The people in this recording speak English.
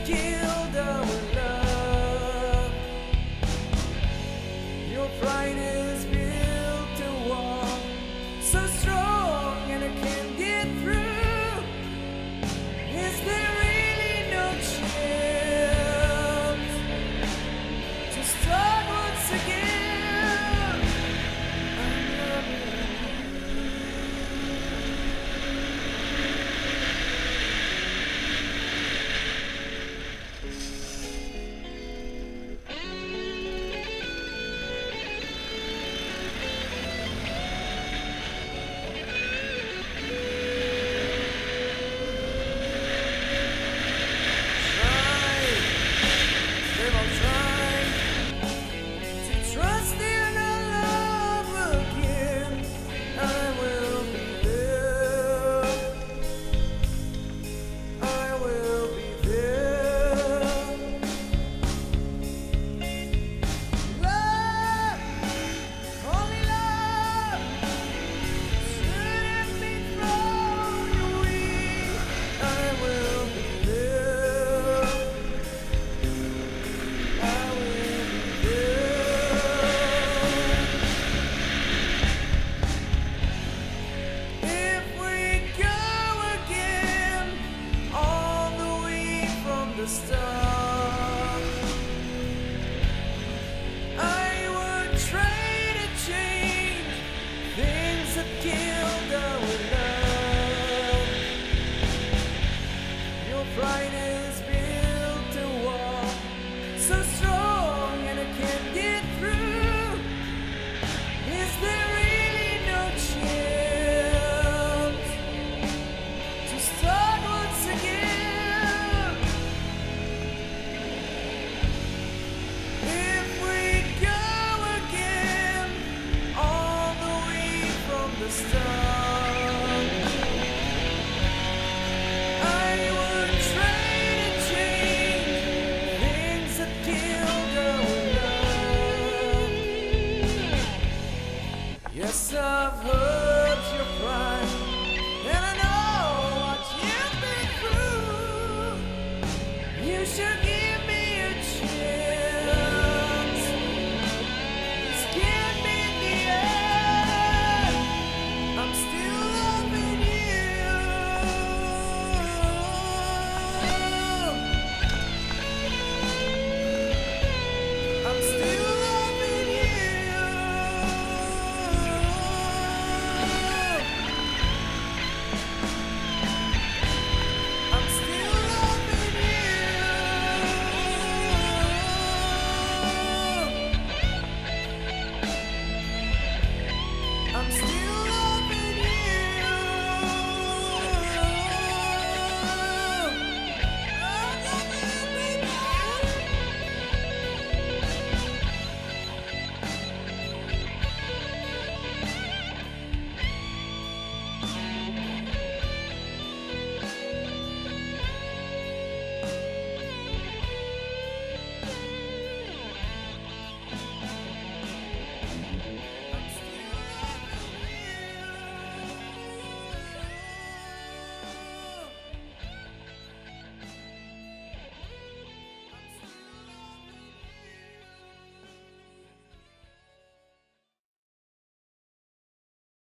killed our love. Your pride is built a wall so strong and I can't get through. Is there really no chance to start once again? I'm loving the start. I would trade a change things that killed our love. Your pride is built a wall so strong and I can't get through. Is there really no chance to start once again? The start. I would trade and change things that killed our love. Yes, I've heard your cry, and I know what you've been through. You should give